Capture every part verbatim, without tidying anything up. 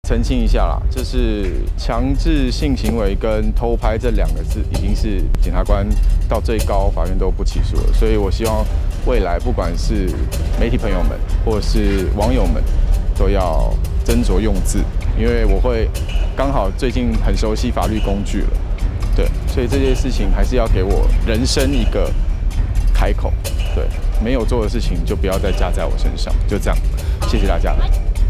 澄清一下啦，就是强制性行为跟偷拍这两个字，已经是检察官到最高法院都不起诉了。所以我希望未来不管是媒体朋友们或是网友们，都要斟酌用字，因为我会刚好最近很熟悉法律工具了，对，所以这件事情还是要给我人生一个开口，对，没有做的事情就不要再加在我身上，就这样，谢谢大家。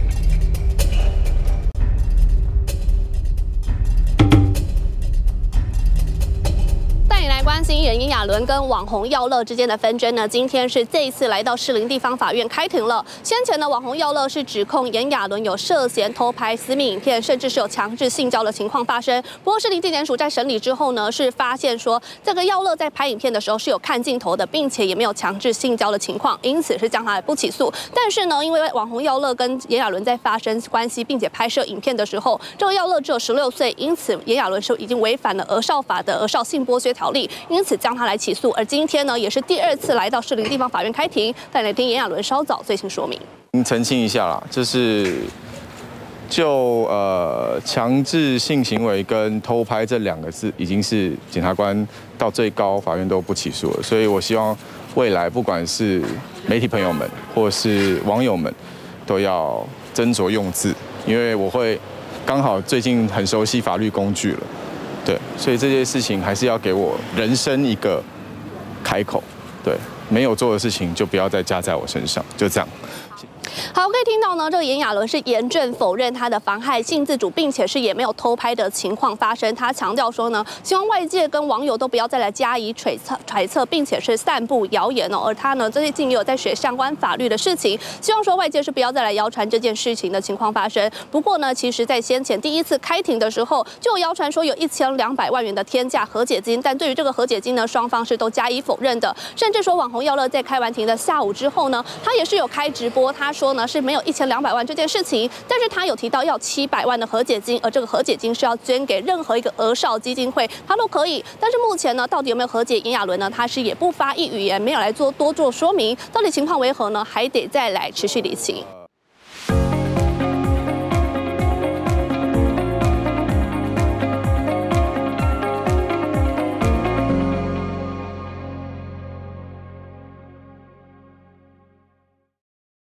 关心炎亚纶跟网红耀乐之间的纷争呢，今天是这一次来到士林地方法院开庭了。先前呢，网红耀乐是指控炎亚纶有涉嫌偷拍私密影片，甚至是有强制性交的情况发生。不过士林地检署在审理之后呢，是发现说这个耀乐在拍影片的时候是有看镜头的，并且也没有强制性交的情况，因此是将他不起诉。但是呢，因为网红耀乐跟炎亚纶在发生关系，并且拍摄影片的时候，这个耀乐只有十六岁，因此炎亚纶是已经违反了儿少法的儿少性剥削条例。因此将他来起诉，而今天呢也是第二次来到士林地方法院开庭。再来听炎亚纶稍早最新说明。 澄清一下啦，就是就呃强制性行为跟偷拍这两个字，已经是检察官到最高法院都不起诉了。所以我希望未来不管是媒体朋友们或是网友们，都要斟酌用字，因为我会刚好最近很熟悉法律工具了。对，所以这件事情还是要给我人生一个开口，对，没有做的事情就不要再加在我身上，就这样。 好，可以听到呢，这个炎亚纶是严正否认他的妨害性自主，并且是也没有偷拍的情况发生。他强调说呢，希望外界跟网友都不要再来加以揣测、揣测，并且是散布谣言哦。而他呢，最近也有在学相关法律的事情，希望说外界是不要再来谣传这件事情的情况发生。不过呢，其实在先前第一次开庭的时候，就有谣传说有一千两百万元的天价和解金，但对于这个和解金呢，双方是都加以否认的。甚至说网红耀乐在开完庭的下午之后呢，他也是有开直播，他说呢是没有一千两百万这件事情，但是他有提到要七百万的和解金，而这个和解金是要捐给任何一个儿少基金会，他都可以。但是目前呢，到底有没有和解，炎亚纶呢，他是也不发一语言，没有来做多做说明，到底情况为何呢？还得再来持续理清。